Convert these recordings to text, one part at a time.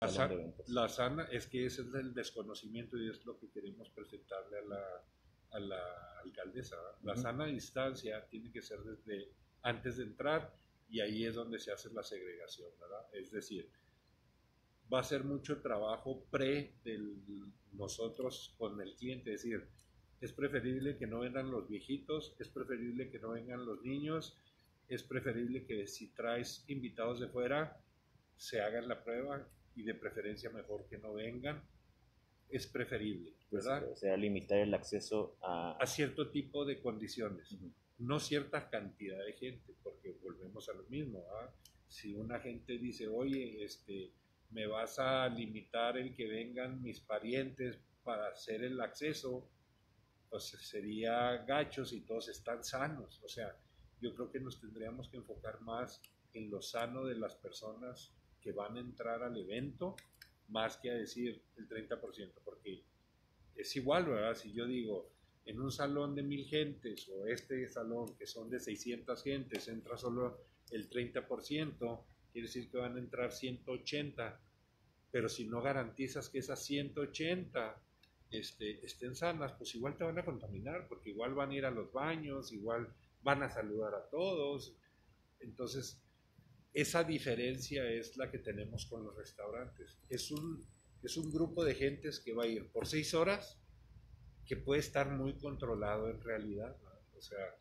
salón de eventos. La sana es que ese es el desconocimiento y es lo que queremos presentarle a la alcaldesa, ¿verdad? La Ujú. sana distancia tiene que ser desde antes de entrar y ahí es donde se hace la segregación, ¿verdad? Es decir, va a ser mucho trabajo de nosotros con el cliente, es decir, es preferible que no vengan los viejitos, es preferible que no vengan los niños, es preferible que si traes invitados de fuera se hagan la prueba y de preferencia mejor que no vengan, es preferible, Pues, ¿verdad? o sea, limitar el acceso a... A cierto tipo de condiciones, Ujú. no cierta cantidad de gente, porque volvemos a lo mismo, ¿ah? Si una gente dice, oye, me vas a limitar el que vengan mis parientes para hacer el acceso, pues sería gacho si todos están sanos. O sea, yo creo que nos tendríamos que enfocar más en lo sano de las personas que van a entrar al evento, más que a decir el 30%, porque es igual, ¿verdad? Si yo digo, en un salón de 1000 gentes o este salón que son de 600 gentes, entra solo el 30%, quiere decir que van a entrar 180, pero si no garantizas que esas 180 estén sanas, pues igual te van a contaminar, porque igual van a ir a los baños, igual van a saludar a todos. Entonces, esa diferencia es la que tenemos con los restaurantes. Es un grupo de gentes que va a ir por 6 horas, que puede estar muy controlado en realidad, ¿no? O sea,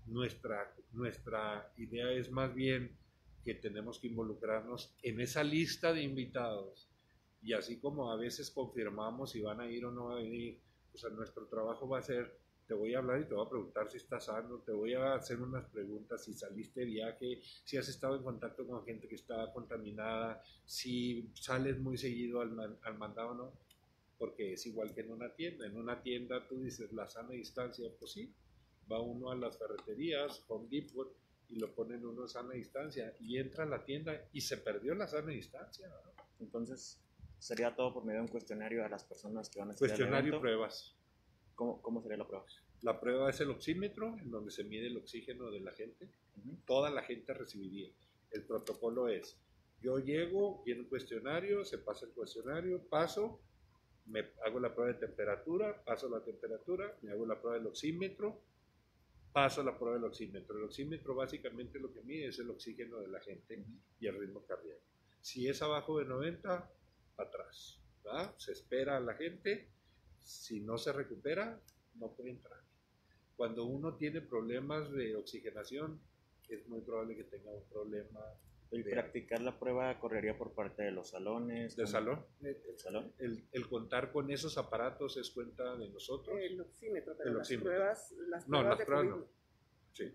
nuestra idea es más bien que tenemos que involucrarnos en esa lista de invitados y así como a veces confirmamos si van a ir o no van a ir, o sea, nuestro trabajo va a ser, te voy a hablar y te voy a preguntar si estás sano, te voy a hacer unas preguntas si saliste de viaje, si has estado en contacto con gente que está contaminada, si sales muy seguido al mandado o no, porque es igual que en una tienda. En una tienda tú dices la sana distancia, pues sí, va uno a las ferreterías, Home Depot, y lo ponen uno a sana distancia, y entra a la tienda y se perdió la sana distancia, ¿no? Entonces, sería todo por medio de un cuestionario a las personas que van a asistir al Cuestionario y evento. pruebas. ¿Cómo sería la prueba? La prueba es el oxímetro, en donde se mide el oxígeno de la gente. Ujú. Toda la gente recibiría. El protocolo es, yo llego, viene un cuestionario, se pasa el cuestionario, paso, me hago la prueba de temperatura, paso la temperatura, me hago la prueba del oxímetro, paso la prueba del oxímetro. El oxímetro básicamente lo que mide es el oxígeno de la gente Ujú. y el ritmo cardíaco. Si es abajo de 90, atrás, ¿verdad? Se espera a la gente, si no se recupera, no puede entrar. Cuando uno tiene problemas de oxigenación, es muy probable que tenga un problema El de algo. practicar la prueba correría por parte de los salones, De salón. del salón. El contar con esos aparatos es cuenta de nosotros. El oxímetro, pero El oxímetro. las No, pruebas las de pruebas COVID no. no. Sí.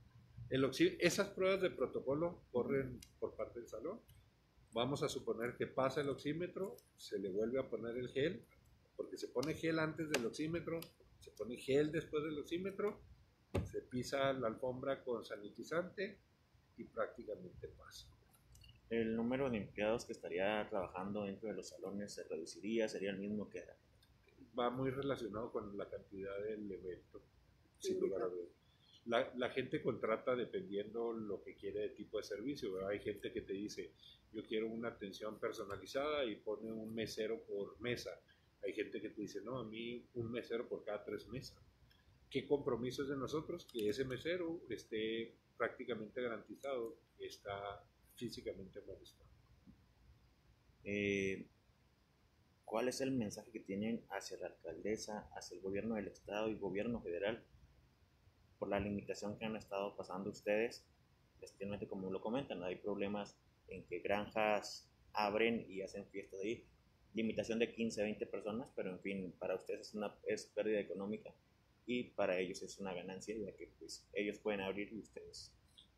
Esas pruebas de protocolo corren por parte del salón. Vamos a suponer que pasa el oxímetro, se le vuelve a poner el gel, porque se pone gel antes del oxímetro, se pone gel después del oxímetro, se pisa la alfombra con sanitizante y prácticamente pasa. El número de empleados que estaría trabajando dentro de los salones se reduciría, sería el mismo que era. Va muy relacionado con la cantidad del evento, sin lugar a Indica. dudas. La gente contrata dependiendo lo que quiere de tipo de servicio, ¿verdad? Hay gente que te dice, yo quiero una atención personalizada y pone un mesero por mesa. Hay gente que te dice, no, a mí un mesero por cada 3 mesas. ¿Qué compromiso es de nosotros? Que ese mesero esté prácticamente garantizado que está físicamente en buen estado. Eh, ¿Cuál es el mensaje que tienen hacia la alcaldesa, hacia el gobierno del estado y gobierno federal por la limitación que han estado pasando ustedes? Especialmente como lo comentan, hay problemas en que granjas abren y hacen fiestas ahí. Limitación de 15 a 20 personas, pero en fin, para ustedes es pérdida económica y para ellos es una ganancia, ya que pues, ellos pueden abrir y ustedes.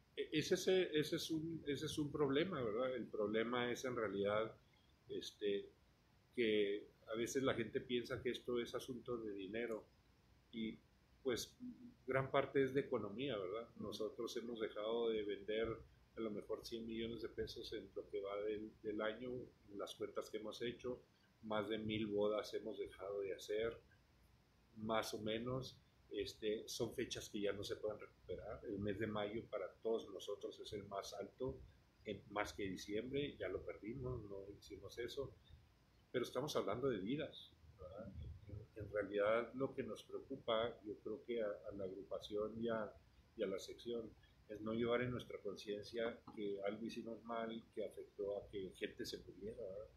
Ese es un problema, ¿verdad? El problema es en realidad este, que a veces la gente piensa que esto es asunto de dinero y pues gran parte es de economía, ¿verdad? Nosotros hemos dejado de vender a lo mejor 100 millones de pesos en lo que va del año, en las cuentas que hemos hecho, más de 1000 bodas hemos dejado de hacer, más o menos. Son fechas que ya no se pueden recuperar. El mes de mayo para todos nosotros es el más alto. más que diciembre, ya lo perdimos, no hicimos eso, pero estamos hablando de vidas, ¿verdad? En realidad lo que nos preocupa, yo creo que a la agrupación y a la sección, es no llevar en nuestra conciencia que algo hicimos mal, que afectó a que gente se muriera, ¿verdad?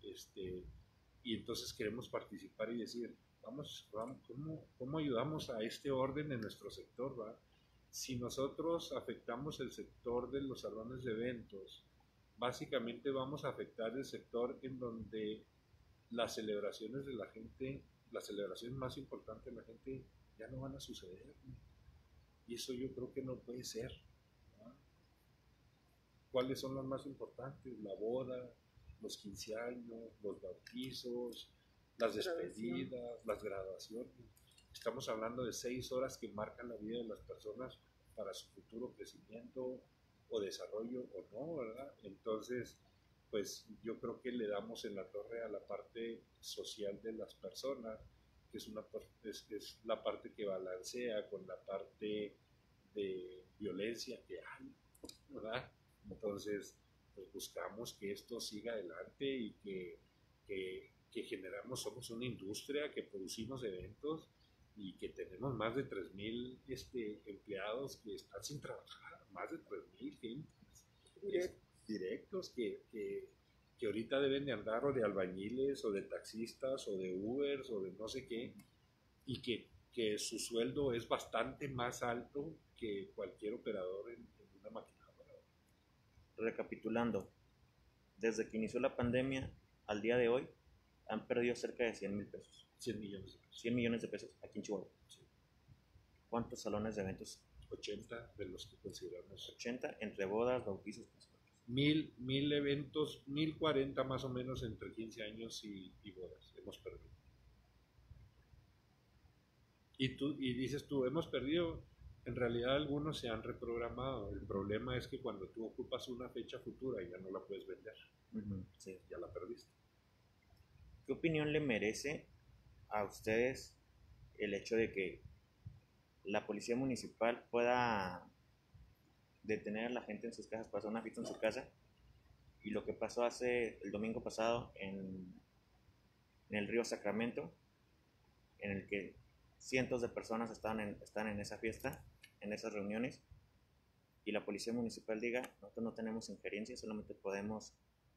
Y entonces queremos participar y decir, vamos ¿cómo ayudamos a este orden en nuestro sector, ¿verdad? Si nosotros afectamos el sector de los salones de eventos, básicamente vamos a afectar el sector en donde las celebraciones de la gente, las celebraciones más importantes de la gente ya no van a suceder. Y eso yo creo que no puede ser, ¿no? ¿Cuáles son las más importantes? La boda, los 15 años, los bautizos, las despedidas, las graduaciones. Estamos hablando de 6 horas que marcan la vida de las personas para su futuro crecimiento o desarrollo o no, ¿verdad? Entonces, pues yo creo que le damos en la torre a la parte social de las personas, que es la parte que balancea con la parte de violencia que hay, ¿verdad? Entonces, pues buscamos que esto siga adelante y que generamos, somos una industria que producimos eventos y que tenemos más de 3,000 empleados que están sin trabajar, más de 3,000 gentes directos que ahorita deben de andar o de albañiles o de taxistas o de Ubers o de no sé qué, y que su sueldo es bastante más alto que cualquier operador en una maquinadora. Recapitulando, desde que inició la pandemia al día de hoy, han perdido cerca de 100,000 pesos. 100 millones de pesos. 100 millones de pesos aquí en Chihuahua. Sí. ¿Cuántos salones de eventos? 80 de los que consideramos. 80 entre bodas, bautizos, casamientos. 1,000 eventos, 1,040 más o menos entre 15 años y bodas. Hemos perdido. Y dices tú, hemos perdido. En realidad algunos se han reprogramado. El problema es que cuando tú ocupas una fecha futura ya no la puedes vender. Sí. Ya la perdiste. ¿Qué opinión le merece a ustedes el hecho de que la policía municipal pueda detener a la gente en sus casas, pasar una fiesta en su casa? Y lo que pasó el domingo pasado en el río Sacramento, en el que cientos de personas están en esa fiesta, en esas reuniones, y la policía municipal diga, nosotros no tenemos injerencia, solamente podemos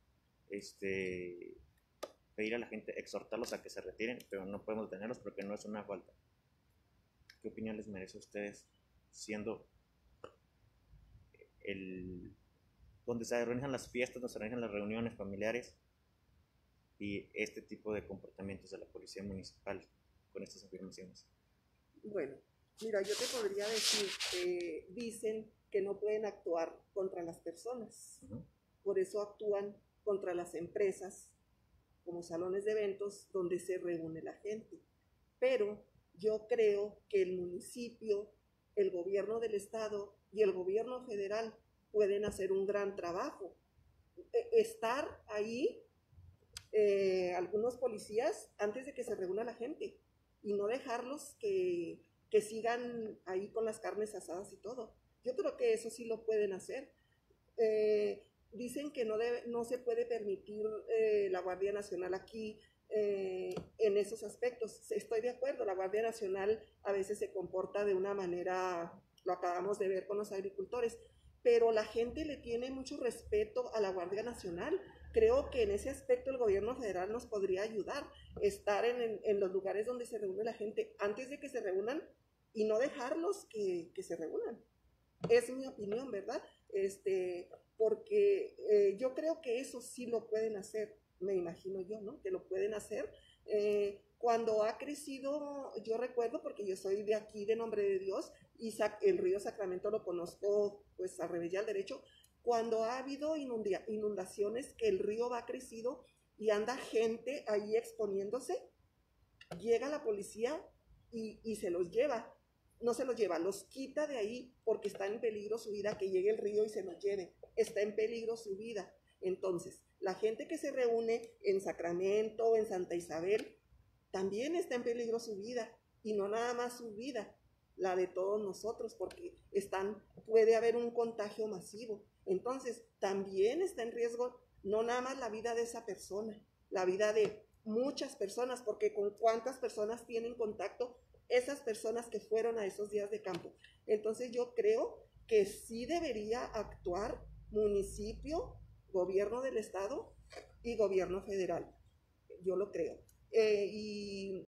pedir a la gente, exhortarlos a que se retiren, pero no podemos detenerlos porque no es una falta. ¿Qué opinión les merece a ustedes siendo donde se organizan las fiestas, donde se organizan las reuniones familiares y este tipo de comportamientos de la policía municipal con estas afirmaciones? Bueno, mira, yo te podría decir que dicen que no pueden actuar contra las personas. Por eso actúan contra las empresas, como salones de eventos donde se reúne la gente. Pero yo creo que el municipio, el gobierno del estado y el gobierno federal pueden hacer un gran trabajo. Estar ahí, algunos policías, antes de que se reúna la gente, y no dejarlos que sigan ahí con las carnes asadas y todo. Yo creo que eso sí lo pueden hacer. Dicen que no se puede permitir la Guardia Nacional aquí en esos aspectos. Estoy de acuerdo, la Guardia Nacional a veces se comporta de una manera, lo acabamos de ver con los agricultores, pero la gente le tiene mucho respeto a la Guardia Nacional. Creo que en ese aspecto el gobierno federal nos podría ayudar, estar en los lugares donde se reúne la gente antes de que se reúnan y no dejarlos que se reúnan. Es mi opinión, ¿verdad? Porque yo creo que eso sí lo pueden hacer, me imagino yo, ¿no? Que lo pueden hacer. Cuando ha crecido, yo recuerdo, porque yo soy de aquí, de Nombre de Dios, y el río Sacramento lo conozco pues al revés y al derecho. Cuando ha habido inundaciones, que el río va crecido y anda gente ahí exponiéndose, llega la policía y se los lleva. No se los lleva, los quita de ahí porque está en peligro su vida, que llegue el río y se los lleve. Está en peligro su vida. Entonces, la gente que se reúne en Sacramento o en Santa Isabel, también está en peligro su vida. Y no nada más su vida, la de todos nosotros, porque puede haber un contagio masivo. Entonces, también está en riesgo no nada más la vida de esa persona, la vida de muchas personas, porque con cuántas personas tienen contacto esas personas que fueron a esos días de campo. Entonces yo creo que sí debería actuar municipio, gobierno del estado y gobierno federal. Yo lo creo. Y